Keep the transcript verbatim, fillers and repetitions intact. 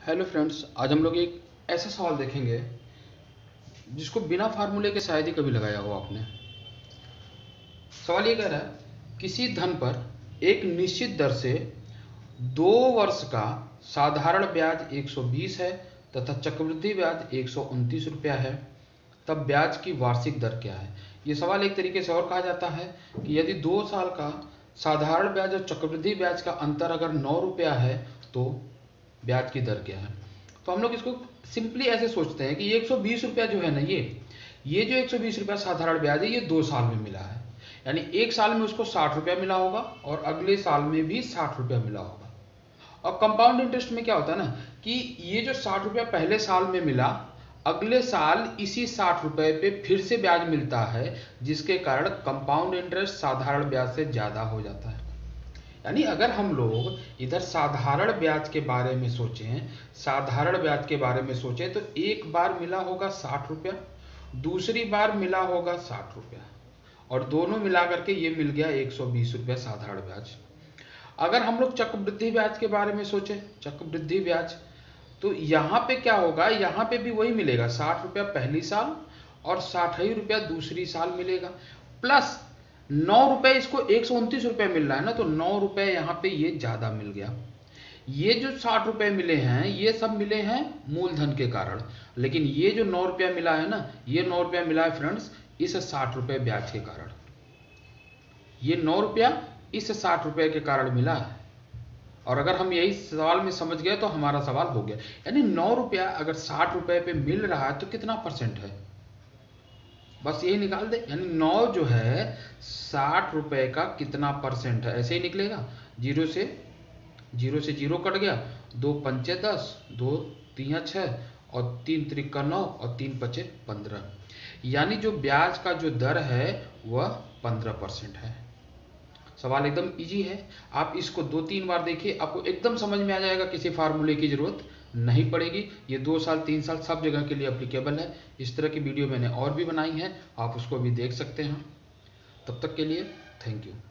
Hello friends, आज हम लोग एक ऐसा सवाल देखेंगे जिसको बिना फार्मूले के शायद ही कभी लगाया हो आपने। सवाल ये कह रहा है, किसी धन पर एक निश्चित दर से दो वर्ष का साधारण ब्याज एक सौ बीस है तथा चक्रवृद्धि ब्याज एक सौ उनतीस रुपया है, तब ब्याज की वार्षिक दर क्या है। ये सवाल एक तरीके से और कहा जाता है कि यदि दो साल का साधारण ब्याज और चक्रवृद्धि ब्याज का अंतर अगर नौ रुपया है तो ब्याज की दर क्या है। तो हम लोग इसको सिंपली ऐसे सोचते हैं कि एक सौ बीस रुपया जो है ना, ये ये जो एक सौ बीस रुपया साधारण ब्याज है ये दो साल में मिला है, यानी एक साल में उसको साठ रुपया मिला होगा और अगले साल में भी साठ रुपया मिला होगा। और कंपाउंड इंटरेस्ट में क्या होता है ना कि ये जो साठ रुपया पहले साल में मिला, अगले साल इसी साठ रुपए पे फिर से ब्याज मिलता है, जिसके कारण कंपाउंड इंटरेस्ट साधारण ब्याज से ज्यादा हो जाता है। यानी अगर हम लोग इधर साधारण ब्याज के बारे में सोचें साधारण ब्याज के बारे में सोचें तो एक बार मिला होगा साठ रुपया, दूसरी बार मिला होगा साठ रुपया, और दोनों मिला करके ये मिल गया एक सौ बीस रुपया साधारण ब्याज। अगर हम लोग चक्रवृद्धि ब्याज के बारे में सोचें चक्रवृद्धि ब्याज, तो यहाँ पे क्या होगा, यहाँ पे भी वही मिलेगा, साठ रुपया पहली साल और साठ ही रुपया दूसरी साल मिलेगा, प्लस नौ रुपए इसको एक सौ उनतीस रुपये मिल रहा है ना, तो नौ रुपए यहाँ पे ये ज्यादा मिल गया। ये जो साठ रुपए मिले हैं ये सब मिले हैं मूलधन के कारण, लेकिन ये जो नौ रुपया मिला है ना, ये नौ रुपया मिला है फ्रेंड्स इस साठ रुपए ब्याज के कारण। ये नौ रुपया इस साठ रुपए के कारण मिला है, और अगर हम यही सवाल में समझ गए तो हमारा सवाल हो गया। यानी नौ रुपया अगर साठ रुपए पे मिल रहा है तो कितना परसेंट है, बस यही निकाल दे। यानी नौ जो है साठ रुपए का कितना परसेंट है, ऐसे ही निकलेगा। जीरो से जीरो से जीरो कट गया, दो पंचे दस, दो तीन छः और तीन त्रिका नौ और तीन पचे पंद्रह, यानी जो ब्याज का जो दर है वह पंद्रह परसेंट है। सवाल एकदम इजी है, आप इसको दो तीन बार देखिए, आपको एकदम समझ में आ जाएगा, किसी फार्मूले की जरूरत नहीं पड़ेगी। ये दो साल तीन साल सब जगह के लिए अप्लीकेबल है। इस तरह की वीडियो मैंने और भी बनाई है, आप उसको भी देख सकते हैं। तब तक के लिए थैंक यू।